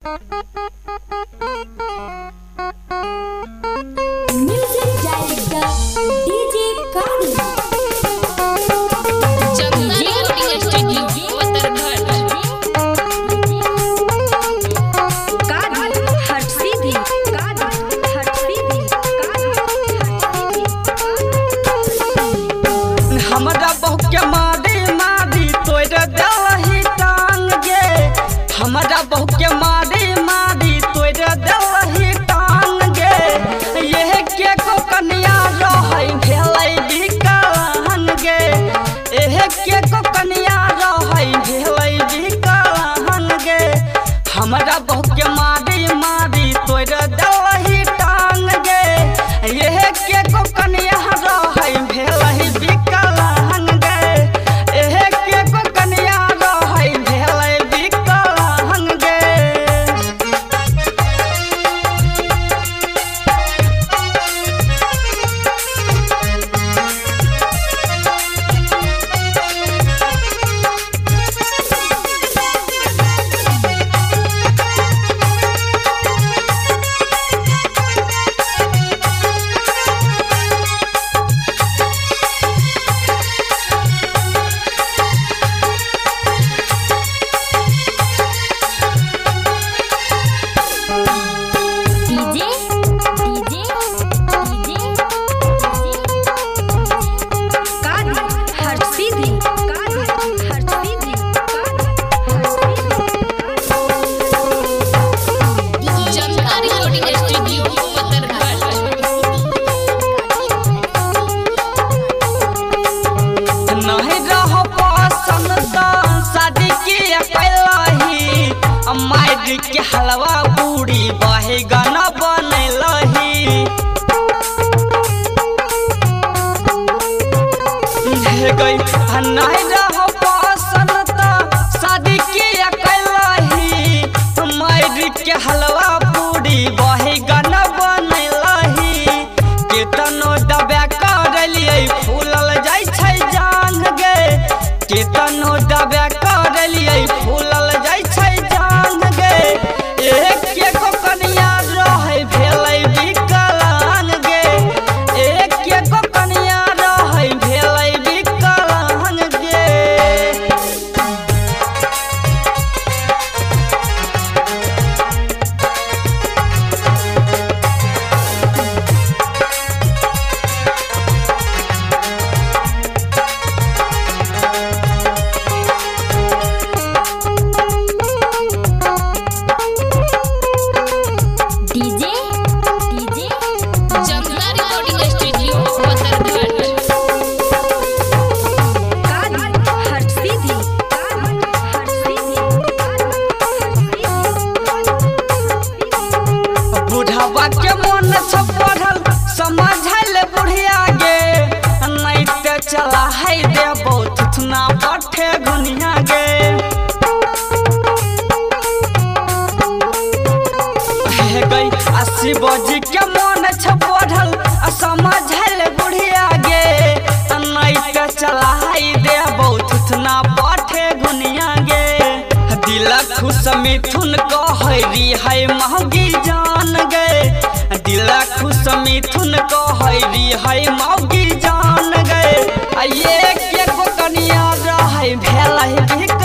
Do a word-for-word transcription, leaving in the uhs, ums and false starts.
music director DJ काली हमरा बहु के मारी मारी तोड़ देलही टांग गे हमरा बहु के मारी मारी तोड़ देलही टांग गे यह के को कन्या रहै भेलै विकलांग गे एह के को कन्या रहै भेलै विकलांग गे हमरा बहु के मारी मारी तोड़ देलही टांग गे यह के को कन्या रहै भेलै मारी के हलवा पूरी बहे गाना बनलही गई नहीं रह पसंद तो शादी के अकेलही मारी के हलवा पूरी बहे गाना बनलही केतनो दबा करलिए फूलल जाय छै जान गे केतनो दबा करलिए फूलल जाय छै बुढ़ावा के मन सब पढ़ल समझल बुढ़िया गे नहीं ते चला है दे बहुत थुना पठे गुनिया गे गई अस्सी बजी के मन सब पढ़ल समझल बुढ़िया गे नहीं ते चला है दे बहुत थुना पठे गुनिया गे दिल खुश मिथुन कहरी है महगी जान गे दिल खुश मिथुन कहरी है महगी जान गे ये के को कन्या रहै भेलै